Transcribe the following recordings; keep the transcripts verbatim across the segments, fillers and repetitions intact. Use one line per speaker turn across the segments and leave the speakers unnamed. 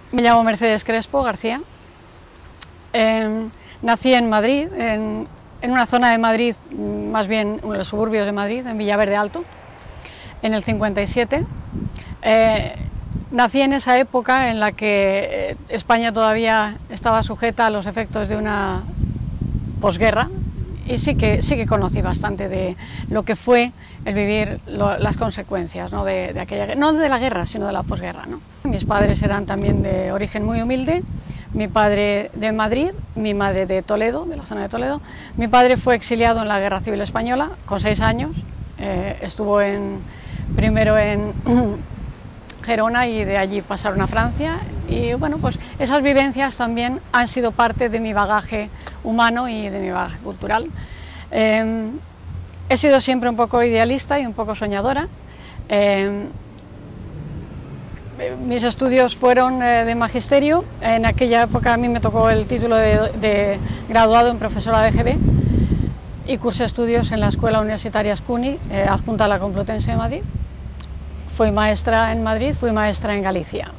Me llamo Mercedes Crespo García. Eh, nací en Madrid, en, en una zona de Madrid, más bien en los suburbios de Madrid, en Villaverde Alto, en el cincuenta y siete. Eh, nací en esa época en la que España todavía estaba sujeta a los efectos de una posguerra, y sí que, sí que conocí bastante de lo que fue el vivir lo, las consecuencias, ¿no? de, de aquella, no de la guerra, sino de la posguerra, ¿no? Mis padres eran también de origen muy humilde, mi padre de Madrid, mi madre de Toledo, de la zona de Toledo. Mi padre fue exiliado en la Guerra Civil Española con seis años, eh, estuvo en, primero en Gerona y de allí pasaron a Francia, y bueno, pues esas vivencias también han sido parte de mi bagaje humano y de mi bagaje cultural. Eh, he sido siempre un poco idealista y un poco soñadora. Eh, mis estudios fueron eh, de magisterio. En aquella época a mí me tocó el título de, de graduado en profesora de G B y cursé estudios en la Escuela Universitaria Ascuni, eh, adjunta a la Complutense de Madrid. Fui maestra en Madrid, fui maestra en Galicia.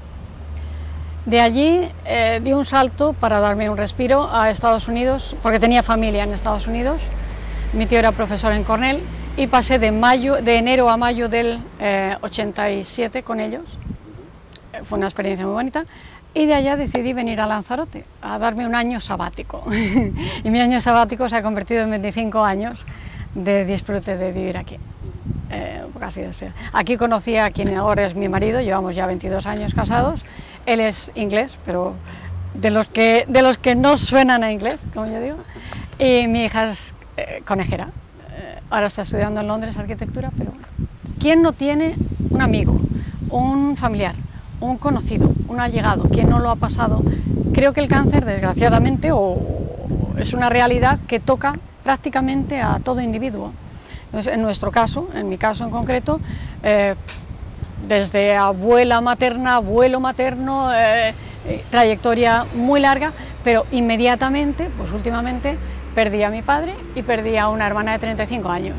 De allí eh, di un salto para darme un respiro a Estados Unidos, porque tenía familia en Estados Unidos. Mi tío era profesor en Cornell y pasé de, mayo, de enero a mayo del eh, ochenta y siete con ellos. Fue una experiencia muy bonita. Y de allá decidí venir a Lanzarote, a darme un año sabático. Y mi año sabático se ha convertido en veinticinco años de disfrute de vivir aquí. Eh, así de ser. Aquí conocí a quien ahora es mi marido, llevamos ya veintidós años casados. Él es inglés, pero de los que, de los que no suenan a inglés, como yo digo. Y mi hija es eh, conejera. Eh, ahora está estudiando en Londres arquitectura, pero ¿quién no tiene un amigo, un familiar, un conocido, un allegado? ¿Quién no lo ha pasado? Creo que el cáncer, desgraciadamente, o, es una realidad que toca prácticamente a todo individuo. Entonces, en nuestro caso, en mi caso en concreto, eh, desde abuela materna, abuelo materno, eh, eh, trayectoria muy larga, pero inmediatamente, pues últimamente, perdí a mi padre y perdí a una hermana de treinta y cinco años,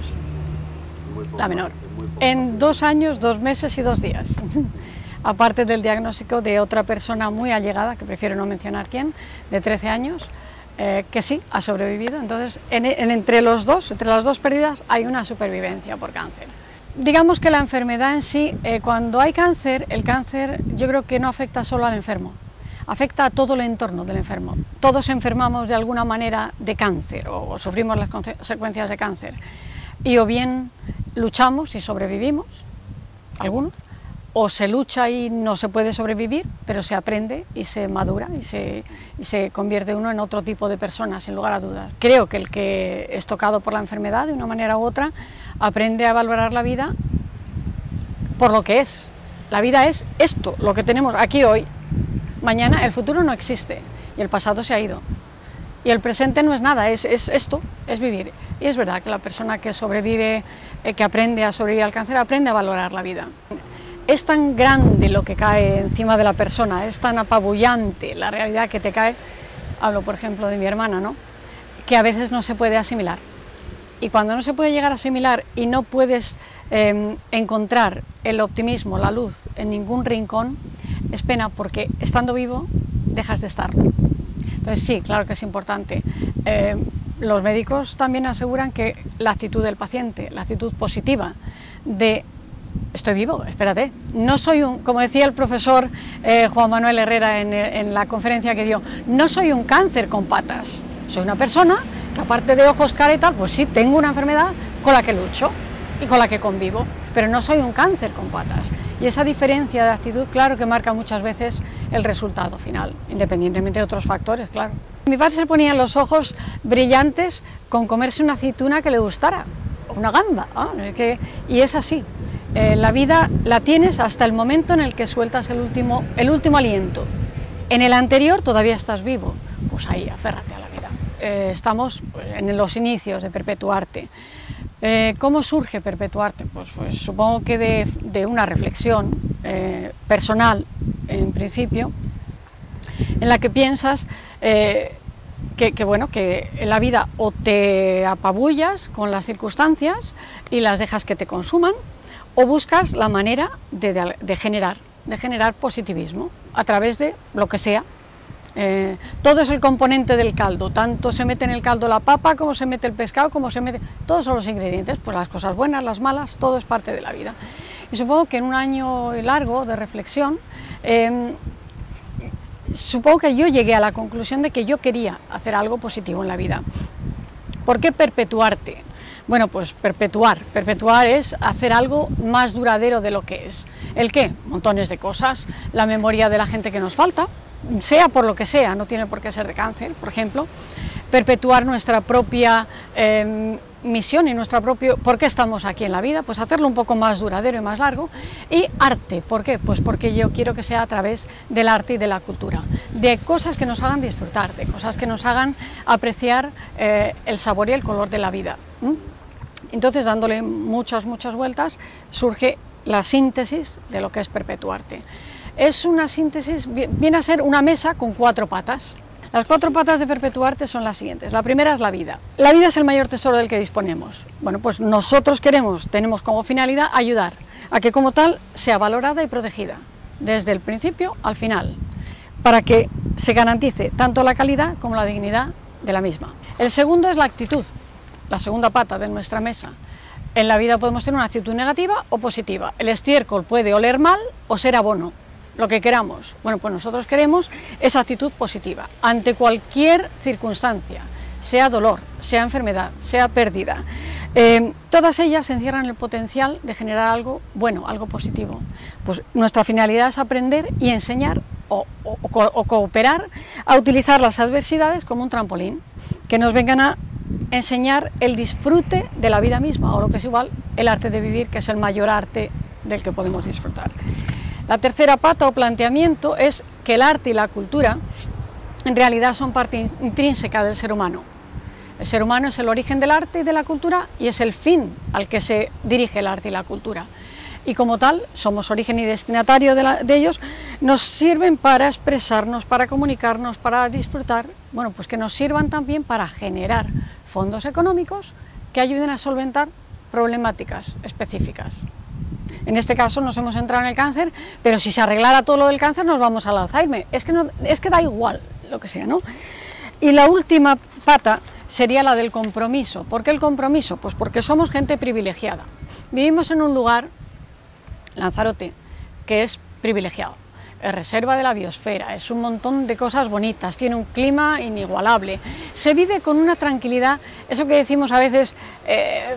la menor, en dos años, dos meses y dos días. Aparte del diagnóstico de otra persona muy allegada, que prefiero no mencionar quién, de trece años, eh, que sí, ha sobrevivido. Entonces, en, en, entre los dos, entre las dos pérdidas, hay una supervivencia por cáncer. Digamos que la enfermedad en sí, eh, cuando hay cáncer, el cáncer yo creo que no afecta solo al enfermo, afecta a todo el entorno del enfermo. Todos enfermamos de alguna manera de cáncer o, o sufrimos las consecuencias de cáncer, y o bien luchamos y sobrevivimos, algunos, o se lucha y no se puede sobrevivir, pero se aprende y se madura y se, y se convierte uno en otro tipo de persona, sin lugar a dudas. Creo que el que es tocado por la enfermedad, de una manera u otra, aprende a valorar la vida por lo que es. La vida es esto, lo que tenemos aquí hoy. Mañana el futuro no existe y el pasado se ha ido. Y el presente no es nada, es, es esto, es vivir. Y es verdad que la persona que sobrevive, eh, que aprende a sobrevivir al cáncer, aprende a valorar la vida. Es tan grande lo que cae encima de la persona, es tan apabullante la realidad que te cae, hablo por ejemplo de mi hermana, ¿no?, que a veces no se puede asimilar. Y cuando no se puede llegar a asimilar y no puedes eh, encontrar el optimismo, la luz en ningún rincón, es pena, porque estando vivo dejas de estarlo. Entonces sí, claro que es importante. Eh, los médicos también aseguran que la actitud del paciente, la actitud positiva de estoy vivo, espérate, no soy un, como decía el profesor eh, Juan Manuel Herrera en, en la conferencia que dio, no soy un cáncer con patas, soy una persona que aparte de ojos, cara y tal, pues sí, tengo una enfermedad con la que lucho y con la que convivo, pero no soy un cáncer con patas. Y esa diferencia de actitud, claro que marca muchas veces el resultado final, independientemente de otros factores, claro. Mi padre se ponía los ojos brillantes con comerse una aceituna que le gustara, o una gamba, ¿no? que, y es así. Eh, la vida la tienes hasta el momento en el que sueltas el último, el último aliento. En el anterior todavía estás vivo, pues ahí, aférrate a la vida. Eh, estamos en los inicios de perpetuarte. Eh, ¿Cómo surge perpetuarte? Pues, pues supongo que de, de una reflexión eh, personal, en principio, en la que piensas eh, que, que, bueno, que en la vida o te apabullas con las circunstancias y las dejas que te consuman, o buscas la manera de, de, de generar, de generar positivismo. a través de lo que sea. Eh, todo es el componente del caldo, tanto se mete en el caldo la papa, como se mete el pescado, como se mete... Todos son los ingredientes, pues las cosas buenas, las malas, todo es parte de la vida. Y supongo que en un año largo de reflexión, eh, supongo que yo llegué a la conclusión de que yo quería hacer algo positivo en la vida. ¿Por qué perpetuarte? Bueno, pues perpetuar, perpetuar es hacer algo más duradero de lo que es. ¿El qué? Montones de cosas, la memoria de la gente que nos falta, sea por lo que sea, no tiene por qué ser de cáncer, por ejemplo, perpetuar nuestra propia eh, misión y nuestra propia, ¿por qué estamos aquí en la vida? Pues hacerlo un poco más duradero y más largo. Y arte, ¿por qué? Pues porque yo quiero que sea a través del arte y de la cultura, de cosas que nos hagan disfrutar, de cosas que nos hagan apreciar eh, el sabor y el color de la vida. ¿Mm? Entonces, dándole muchas, muchas vueltas, surge la síntesis de lo que es perpetuarte. Es una síntesis, viene a ser una mesa con cuatro patas. Las cuatro patas de perpetuarte son las siguientes. La primera es la vida. La vida es el mayor tesoro del que disponemos. Bueno, pues nosotros queremos, tenemos como finalidad ayudar a que como tal sea valorada y protegida, desde el principio al final, para que se garantice tanto la calidad como la dignidad de la misma. El segundo es la actitud, la segunda pata de nuestra mesa. En la vida podemos tener una actitud negativa o positiva. El estiércol puede oler mal o ser abono, lo que queramos. Bueno, pues nosotros queremos esa actitud positiva ante cualquier circunstancia, sea dolor, sea enfermedad, sea pérdida. Eh, todas ellas encierran el potencial de generar algo bueno, algo positivo. Pues nuestra finalidad es aprender y enseñar o, o, o cooperar a utilizar las adversidades como un trampolín, que nos vengan a enseñar el disfrute de la vida misma, o lo que es igual, el arte de vivir, que es el mayor arte del que podemos disfrutar. La tercera pata o planteamiento es que el arte y la cultura en realidad son parte intrínseca del ser humano. El ser humano es el origen del arte y de la cultura y es el fin al que se dirige el arte y la cultura. Y como tal, somos origen y destinatario de, la, de ellos, nos sirven para expresarnos, para comunicarnos, para disfrutar, bueno, pues que nos sirvan también para generar fondos económicos que ayuden a solventar problemáticas específicas. En este caso nos hemos entrado en el cáncer, pero si se arreglara todo lo del cáncer nos vamos al Alzheimer. Es que, no, es que da igual lo que sea, ¿no? Y la última pata sería la del compromiso. ¿Por qué el compromiso? Pues porque somos gente privilegiada. Vivimos en un lugar, Lanzarote, que es privilegiado. Es reserva de la biosfera, es un montón de cosas bonitas, tiene un clima inigualable. Se vive con una tranquilidad, eso que decimos a veces... Eh,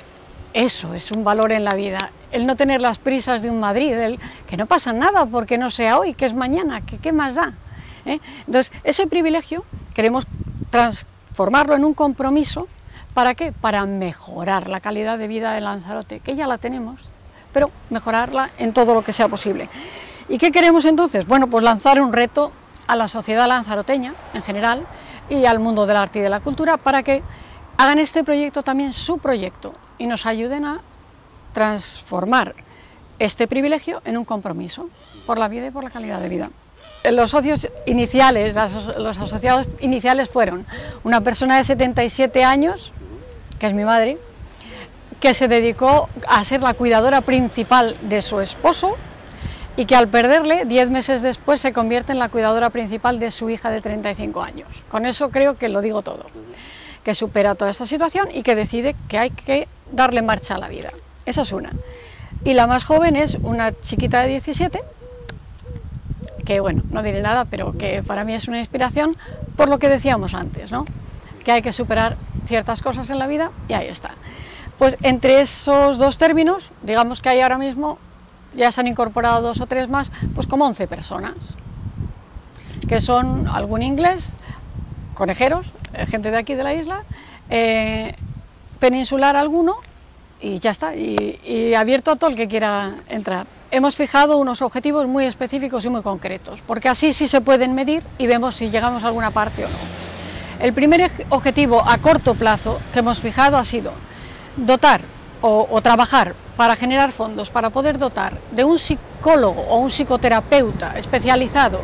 Eso es un valor en la vida, el no tener las prisas de un Madrid, el que no pasa nada porque no sea hoy, que es mañana, que qué más da. ¿Eh? Entonces, ese privilegio queremos transformarlo en un compromiso, ¿para qué? Para mejorar la calidad de vida de Lanzarote, que ya la tenemos, pero mejorarla en todo lo que sea posible. ¿Y qué queremos entonces? Bueno, pues lanzar un reto a la sociedad lanzaroteña en general y al mundo del arte y de la cultura para que hagan este proyecto también su proyecto y nos ayuden a transformar este privilegio en un compromiso por la vida y por la calidad de vida. Los socios iniciales, los asociados iniciales fueron una persona de setenta y siete años, que es mi madre, que se dedicó a ser la cuidadora principal de su esposo y que al perderle, diez meses después, se convierte en la cuidadora principal de su hija de treinta y cinco años. Con eso creo que lo digo todo. Que supera toda esta situación y que decide que hay que darle marcha a la vida. Esa es una. Y la más joven es una chiquita de diecisiete, que bueno, no diré nada, pero que para mí es una inspiración por lo que decíamos antes, ¿no? Que hay que superar ciertas cosas en la vida y ahí está. Pues entre esos dos términos, digamos que hay ahora mismo, ya se han incorporado dos o tres más, pues como once personas, que son algún inglés, conejeros, gente de aquí de la isla, eh, peninsular alguno y ya está, y, y abierto a todo el que quiera entrar. Hemos fijado unos objetivos muy específicos y muy concretos, porque así sí se pueden medir y vemos si llegamos a alguna parte o no. El primer objetivo a corto plazo que hemos fijado ha sido dotar o, o trabajar para generar fondos, para poder dotar de un psicólogo o un psicoterapeuta especializado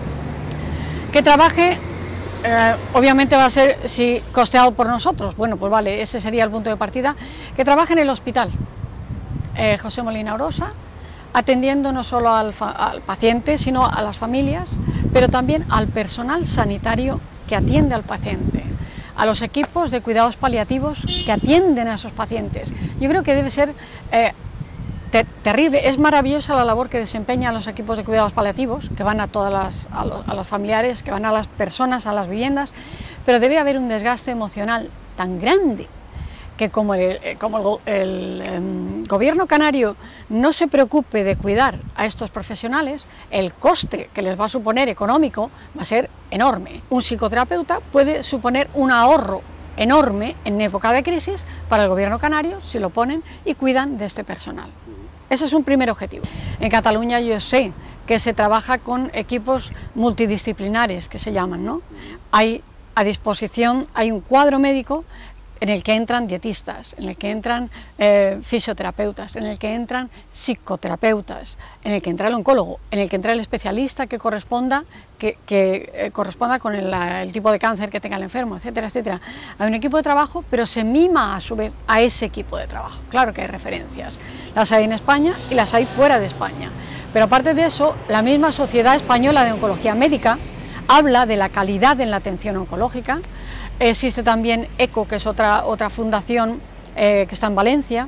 que trabaje. Eh, obviamente va a ser si costeado por nosotros, bueno, pues vale, ese sería el punto de partida, que trabaje en el hospital eh, José Molina Orosa, atendiendo no solo al, al paciente, sino a las familias, pero también al personal sanitario que atiende al paciente, a los equipos de cuidados paliativos que atienden a esos pacientes. Yo creo que debe ser eh, te terrible, es maravillosa la labor que desempeñan los equipos de cuidados paliativos, que van a todas las, a los, a los familiares, que van a las personas, a las viviendas, pero debe haber un desgaste emocional tan grande que como el, como el, el, el gobierno canario no se preocupe de cuidar a estos profesionales, el coste que les va a suponer económico va a ser enorme. Un psicoterapeuta puede suponer un ahorro enorme en época de crisis para el gobierno canario si lo ponen y cuidan de este personal. Ese es un primer objetivo. En Cataluña yo sé que se trabaja con equipos multidisciplinares, que se llaman, ¿no? Hay a disposición, hay un cuadro médico en el que entran dietistas, en el que entran eh, fisioterapeutas, en el que entran psicoterapeutas, en el que entra el oncólogo, en el que entra el especialista que corresponda, que, que eh, corresponda con el, el tipo de cáncer que tenga el enfermo, etcétera, etcétera. Hay un equipo de trabajo, pero se mima a su vez a ese equipo de trabajo. Claro que hay referencias, las hay en España y las hay fuera de España. Pero aparte de eso, la misma Sociedad Española de Oncología Médica habla de la calidad en la atención oncológica. Existe también ECO, que es otra, otra fundación eh, que está en Valencia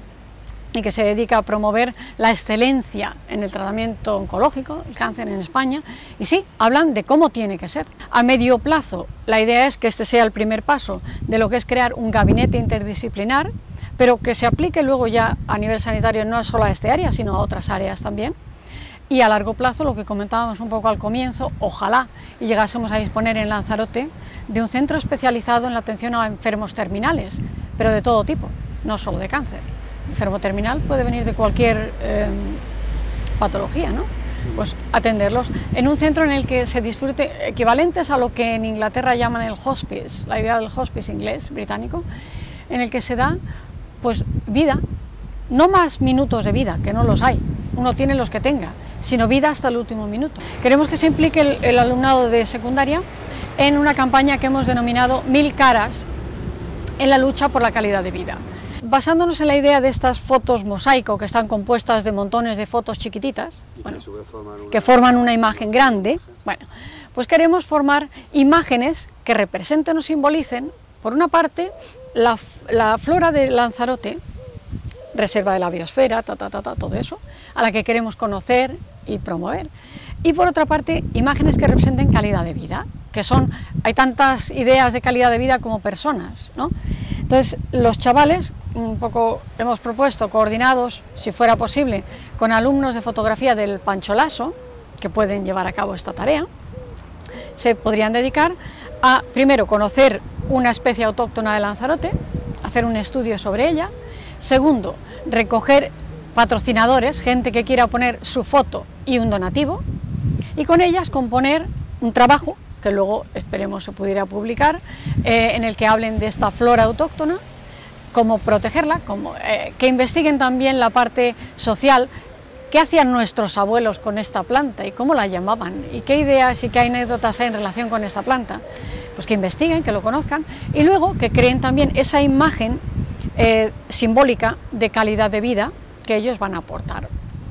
y que se dedica a promover la excelencia en el tratamiento oncológico, el cáncer en España, y sí, hablan de cómo tiene que ser. A medio plazo, la idea es que este sea el primer paso de lo que es crear un gabinete interdisciplinar, pero que se aplique luego ya a nivel sanitario no solo a este área, sino a otras áreas también. Y a largo plazo, lo que comentábamos un poco al comienzo, ojalá y llegásemos a disponer en Lanzarote de un centro especializado en la atención a enfermos terminales, pero de todo tipo, no solo de cáncer. Enfermo terminal puede venir de cualquier eh, patología, ¿no? Pues atenderlos en un centro en el que se disfrute, equivalentes a lo que en Inglaterra llaman el hospice, la idea del hospice inglés, británico, en el que se da pues vida, no más minutos de vida, que no los hay, uno tiene los que tenga, sino vida hasta el último minuto. Queremos que se implique el, el alumnado de secundaria en una campaña que hemos denominado Mil Caras en la lucha por la calidad de vida. Basándonos en la idea de estas fotos mosaico, que están compuestas de montones de fotos chiquititas, bueno, que forman una imagen grande, bueno, pues queremos formar imágenes que representen o simbolicen, por una parte, la, la flora de Lanzarote, reserva de la biosfera, ta, ta, ta, ta, todo eso, a la que queremos conocer y promover. Y por otra parte, imágenes que representen calidad de vida, que son, hay tantas ideas de calidad de vida como personas, ¿no? Entonces, los chavales, un poco hemos propuesto, coordinados, si fuera posible, con alumnos de fotografía del Pancho Lasso, que pueden llevar a cabo esta tarea, se podrían dedicar a, primero, conocer una especie autóctona de Lanzarote, hacer un estudio sobre ella. Segundo, recoger patrocinadores, gente que quiera poner su foto y un donativo, y con ellas componer un trabajo, que luego esperemos se pudiera publicar, eh, en el que hablen de esta flora autóctona, cómo protegerla, cómo, eh, que investiguen también la parte social, qué hacían nuestros abuelos con esta planta y cómo la llamaban, y qué ideas y qué anécdotas hay en relación con esta planta, pues que investiguen, que lo conozcan, y luego que creen también esa imagen Eh, simbólica de calidad de vida que ellos van a aportar.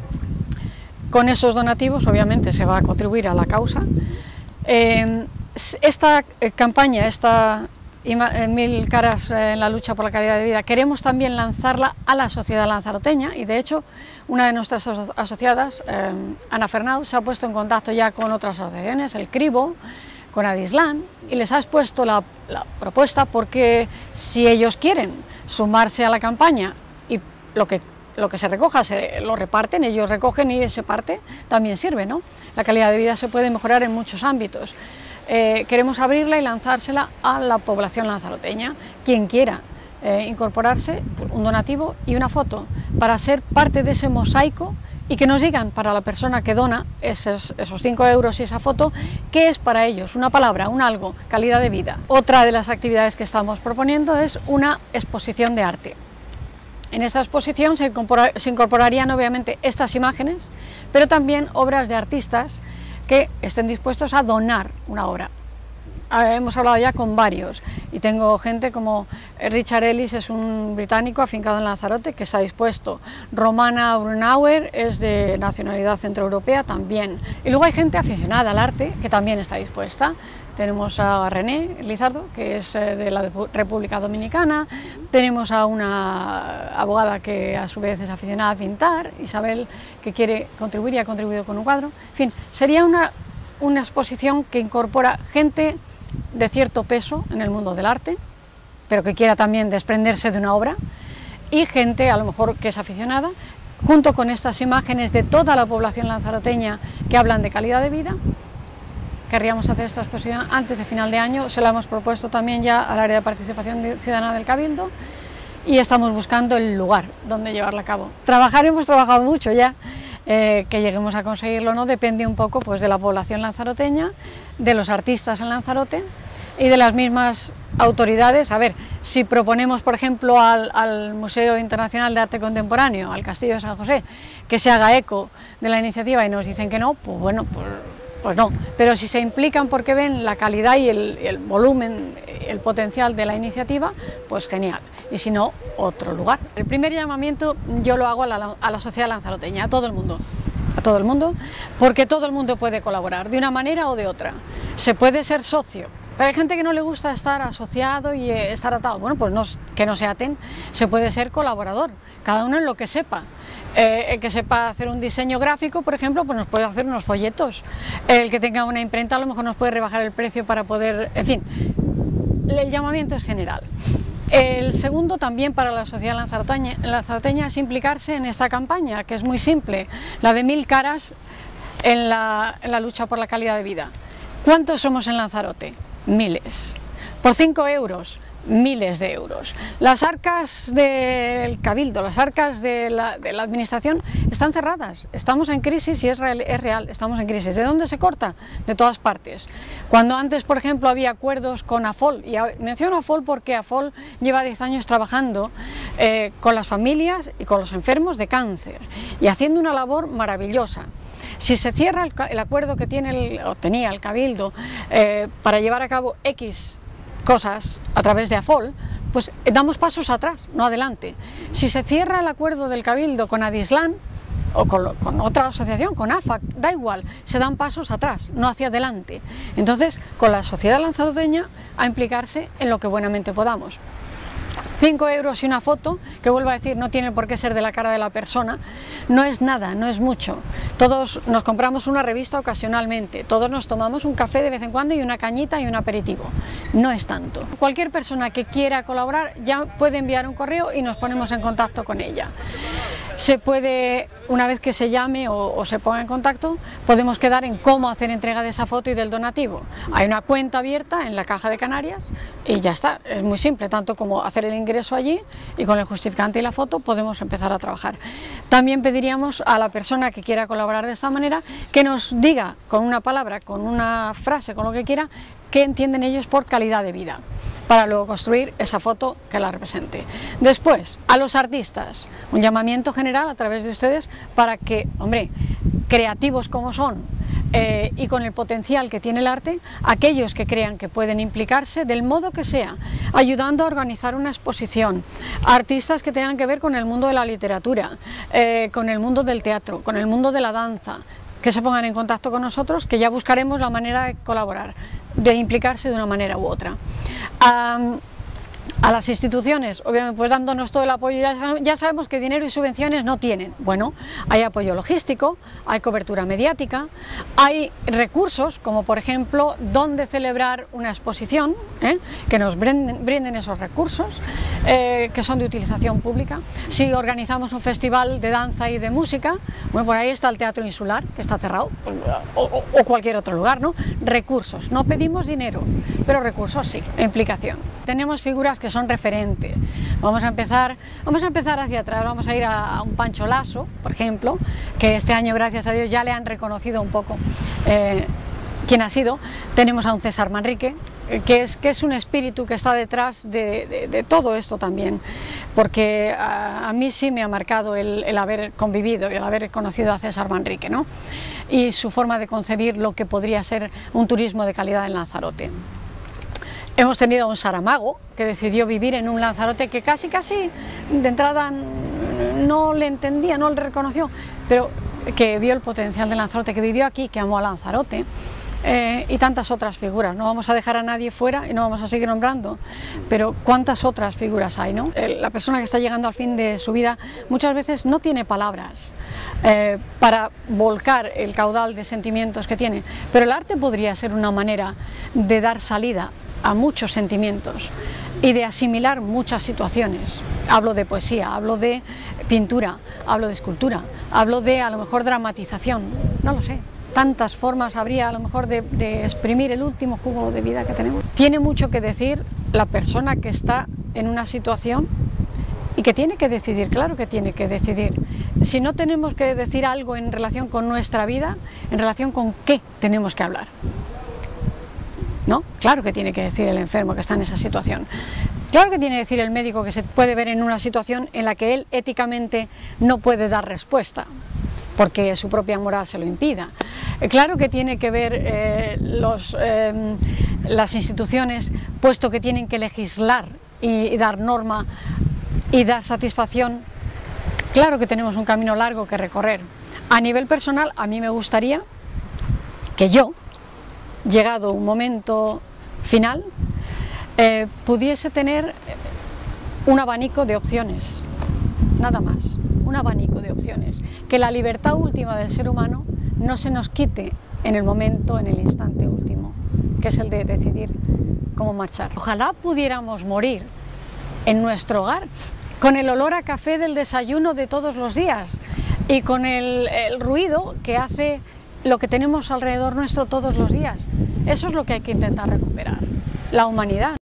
Con esos donativos obviamente se va a contribuir a la causa. Eh, esta eh, campaña, esta eh, Mil Caras eh, en la lucha por la calidad de vida, queremos también lanzarla a la sociedad lanzaroteña, y de hecho una de nuestras aso asociadas, eh, Ana Fernau, se ha puesto en contacto ya con otras asociaciones, el CRIBO, con Adislan, y les has puesto la, la propuesta, porque si ellos quieren sumarse a la campaña y lo que, lo que se recoja se lo reparten, ellos recogen y se parte, también sirve, ¿no? La calidad de vida se puede mejorar en muchos ámbitos. Eh, queremos abrirla y lanzársela a la población lanzaroteña, quien quiera eh, incorporarse, un donativo y una foto, para ser parte de ese mosaico, y que nos digan, para la persona que dona esos, esos cinco euros y esa foto, qué es para ellos, una palabra, un algo, calidad de vida. Otra de las actividades que estamos proponiendo es una exposición de arte. En esta exposición se, incorpora, se incorporarían obviamente estas imágenes, pero también obras de artistas que estén dispuestos a donar una obra. hemos hablado ya con varios y tengo gente como Richard Ellis, es un británico afincado en Lanzarote que está dispuesto. Romana Brunauer es de nacionalidad centroeuropea también. Y luego hay gente aficionada al arte que también está dispuesta. Tenemos a René Lizardo, que es de la República Dominicana, tenemos a una abogada que a su vez es aficionada a pintar, Isabel, que quiere contribuir y ha contribuido con un cuadro. En fin, sería una, una exposición que incorpora gente de cierto peso en el mundo del arte, pero que quiera también desprenderse de una obra, y gente a lo mejor que es aficionada, junto con estas imágenes de toda la población lanzaroteña que hablan de calidad de vida. Querríamos hacer esta exposición antes de final de año, se la hemos propuesto también ya al área de participación ciudadana del Cabildo y estamos buscando el lugar donde llevarla a cabo. Trabajar hemos trabajado mucho ya, eh, que lleguemos a conseguirlo no depende un poco pues, de la población lanzaroteña, de los artistas en Lanzarote y de las mismas autoridades. A ver, si proponemos por ejemplo al, al Museo Internacional de Arte Contemporáneo, al Castillo de San José, que se haga eco de la iniciativa y nos dicen que no, pues bueno, pues... Pues no, pero si se implican porque ven la calidad y el, el volumen, el potencial de la iniciativa, pues genial. Y si no, otro lugar. El primer llamamiento yo lo hago a la, a la sociedad lanzaroteña, a todo el mundo, a todo el mundo, porque todo el mundo puede colaborar, de una manera o de otra. Se puede ser socio, pero hay gente que no le gusta estar asociado y eh, estar atado. Bueno, pues no, que no se aten, se puede ser colaborador, cada uno en lo que sepa. Eh, el que sepa hacer un diseño gráfico, por ejemplo, pues nos puede hacer unos folletos. El que tenga una imprenta a lo mejor nos puede rebajar el precio para poder... En fin, el llamamiento es general. El segundo también para la sociedad lanzaroteña, lanzaroteña es implicarse en esta campaña, que es muy simple, la de mil caras en la, en la lucha por la calidad de vida. ¿Cuántos somos en Lanzarote? Miles. Por cinco euros. Miles de euros. Las arcas del Cabildo, las arcas de la, de la administración están cerradas, estamos en crisis y es real, es real, estamos en crisis. ¿De dónde se corta? De todas partes. Cuando antes, por ejemplo, había acuerdos con AFOL, y menciono AFOL porque AFOL lleva diez años trabajando eh, con las familias y con los enfermos de cáncer y haciendo una labor maravillosa. Si se cierra el, el acuerdo que tiene el, o tenía el Cabildo eh, para llevar a cabo X cosas a través de AFOL, pues damos pasos atrás, no adelante. Si se cierra el acuerdo del Cabildo con Adislan o con, con otra asociación, con AFAC, da igual, se dan pasos atrás, no hacia adelante. Entonces, con la sociedad lanzaroteña a implicarse en lo que buenamente podamos. cinco euros y una foto, que vuelvo a decir, no tiene por qué ser de la cara de la persona, no es nada, no es mucho. Todos nos compramos una revista ocasionalmente, todos nos tomamos un café de vez en cuando y una cañita y un aperitivo, no es tanto. Cualquier persona que quiera colaborar ya puede enviar un correo y nos ponemos en contacto con ella. Se puede, una vez que se llame o, o se ponga en contacto, podemos quedar en cómo hacer entrega de esa foto y del donativo. Hay una cuenta abierta en la Caja de Canarias y ya está, es muy simple, tanto como hacer el ingreso allí y con el justificante y la foto podemos empezar a trabajar. También pediríamos a la persona que quiera colaborar de esta manera que nos diga con una palabra, con una frase, con lo que quiera, qué entienden ellos por calidad de vida, para luego construir esa foto que la represente. Después, a los artistas, un llamamiento general a través de ustedes para que, hombre, creativos como son eh, y con el potencial que tiene el arte, aquellos que crean que pueden implicarse del modo que sea, ayudando a organizar una exposición, artistas que tengan que ver con el mundo de la literatura, eh, con el mundo del teatro, con el mundo de la danza, que se pongan en contacto con nosotros, que ya buscaremos la manera de colaborar, de implicarse de una manera u otra. Um, a las instituciones, obviamente, pues dándonos todo el apoyo, ya, ya sabemos que dinero y subvenciones no tienen. Bueno, hay apoyo logístico, hay cobertura mediática, hay recursos, como por ejemplo, dónde celebrar una exposición, ¿eh? que nos brinden, brinden esos recursos, eh, que son de utilización pública. Si organizamos un festival de danza y de música, bueno, por ahí está el Teatro Insular, que está cerrado, o, o, o cualquier otro lugar, ¿no? Recursos, no pedimos dinero, pero recursos sí, e implicación. Tenemos figuras que son referentes. Vamos a empezar, vamos a empezar hacia atrás, vamos a ir a, a un Pancho Lasso, por ejemplo, que este año, gracias a Dios, ya le han reconocido un poco eh, quién ha sido. Tenemos a un César Manrique, eh, que, es, que es un espíritu que está detrás de, de, de todo esto también, porque a, a mí sí me ha marcado el, el haber convivido y el haber conocido a César Manrique, ¿no? Y su forma de concebir lo que podría ser un turismo de calidad en Lanzarote. Hemos tenido a un Saramago que decidió vivir en un Lanzarote que casi casi de entrada no le entendía, no le reconoció, pero que vio el potencial de Lanzarote, que vivió aquí, que amó a Lanzarote, eh, y tantas otras figuras. No vamos a dejar a nadie fuera y no vamos a seguir nombrando, pero cuántas otras figuras hay, ¿no? La persona que está llegando al fin de su vida muchas veces no tiene palabras eh, para volcar el caudal de sentimientos que tiene, pero el arte podría ser una manera de dar salida a muchos sentimientos y de asimilar muchas situaciones. Hablo de poesía, hablo de pintura, hablo de escultura, hablo de a lo mejor dramatización, no lo sé. Tantas formas habría a lo mejor de, de exprimir el último jugo de vida que tenemos. Tiene mucho que decir la persona que está en una situación y que tiene que decidir, claro que tiene que decidir. Si no tenemos que decir algo en relación con nuestra vida, en relación con qué tenemos que hablar. ¿No? Claro que tiene que decir el enfermo que está en esa situación. Claro que tiene que decir el médico que se puede ver en una situación en la que él éticamente no puede dar respuesta, porque su propia moral se lo impida. Claro que tiene que ver eh, los, eh, las instituciones, puesto que tienen que legislar y, y dar norma y dar satisfacción. Claro que tenemos un camino largo que recorrer. A nivel personal, a mí me gustaría que yo, llegado un momento final, eh, pudiese tener un abanico de opciones, nada más, un abanico de opciones, que la libertad última del ser humano no se nos quite en el momento, en el instante último, que es el de decidir cómo marchar. Ojalá pudiéramos morir en nuestro hogar, con el olor a café del desayuno de todos los días y con el, el ruido que hace lo que tenemos alrededor nuestro todos los días. Eso es lo que hay que intentar recuperar, la humanidad.